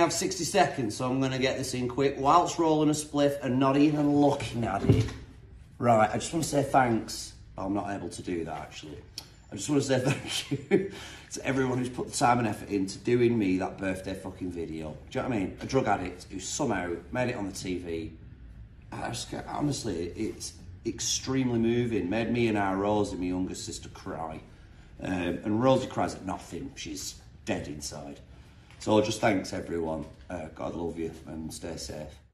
have 60 seconds, so I'm going to get this in quick whilst rolling a spliff and not even looking at it. Right, I just want to say thanks. Oh, I'm not able to do that, actually. I just want to say thank you to everyone who's put the time and effort into doing me that birthday fucking video. Do you know what I mean? A drug addict who somehow made it on the TV. Honestly, it's extremely moving. Made me and our Rosie, my younger sister, cry. And Rosie cries at nothing. She's dead inside. So just thanks, everyone. God love you and stay safe.